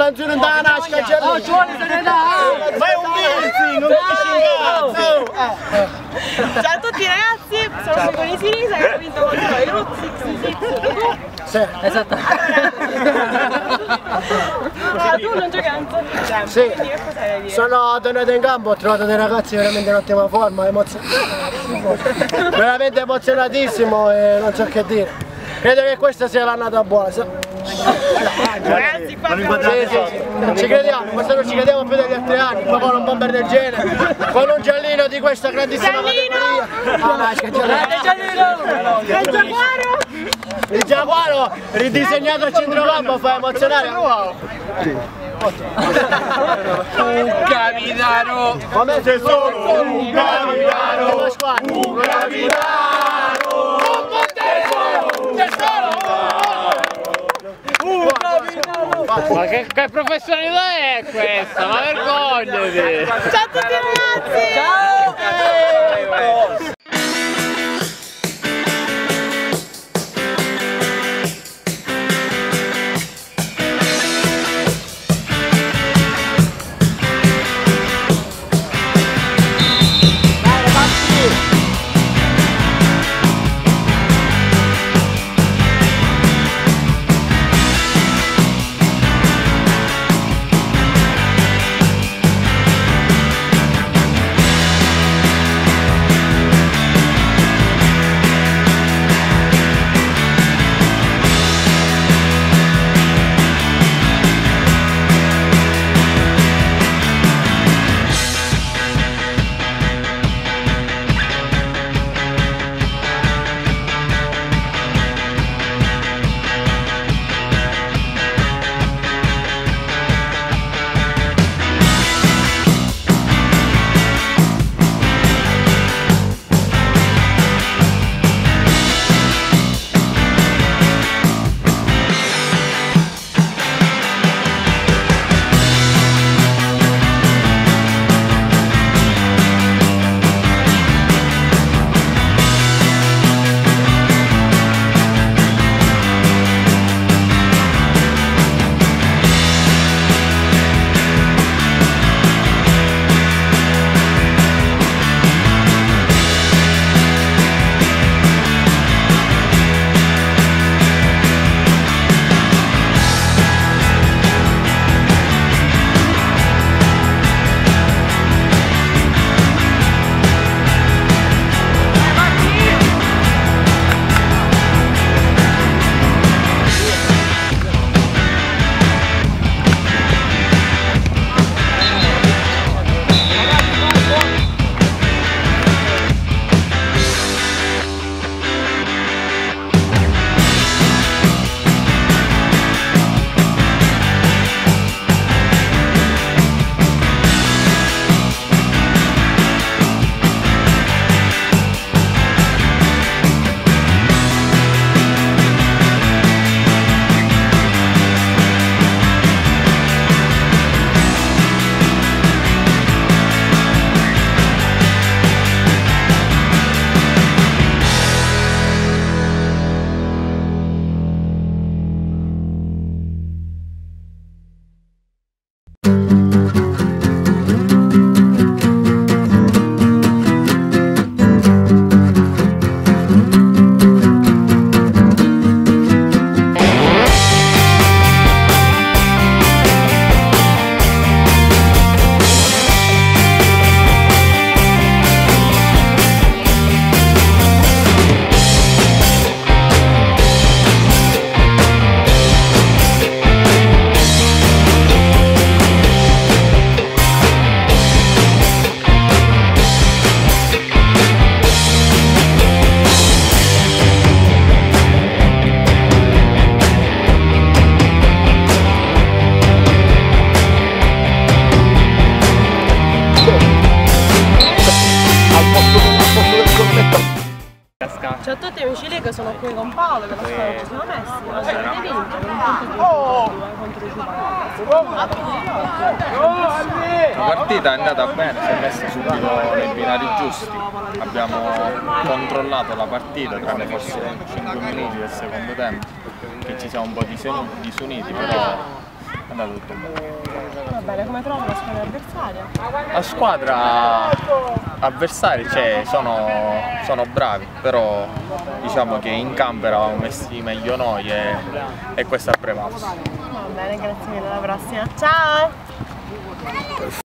canzone da nasca, Gianni! Fai un piercing, non capisci un cazzo! Ciao a tutti ragazzi, sono qui con i Sinisa che hanno vinto contro i Root 66. Sì, esatto. Ah, tu non giochi ancora? Sì, sono tornato in campo, ho trovato dei ragazzi veramente in ottima forma, veramente emozionatissimo e non so che dire. Credo che questa sia l'annata buona. Ragazzi, qua Ci crediamo, quest'anno ci crediamo più degli altri anni, ma con un bomber del genere, con un giallino di questa grandissima categoria. Il Giaguaro ridisegnato a centrocampo fa emozionare. Un capitano! Come se solo un capitano! Un capitano! Ma che professionalità è questa? Ma vergognati! ciao a tutti ragazzi! Ciao! Ciao a tutti amici Lega, sono qui con Paolo della squadra ci siamo messi, oggi avete vinto con un punto di contro i La partita è andata bene, si è messa subito nei binari giusti, abbiamo controllato la partita tranne forse 5 minuti del secondo tempo, che ci siamo un po' disuniti, però È andato tutto bene. Va bene, come trovi la squadra avversaria? La squadra avversaria, cioè, sono bravi, però diciamo che in campo eravamo messi meglio noi e questo ha prevalso. Va bene, grazie mille, alla prossima. Ciao!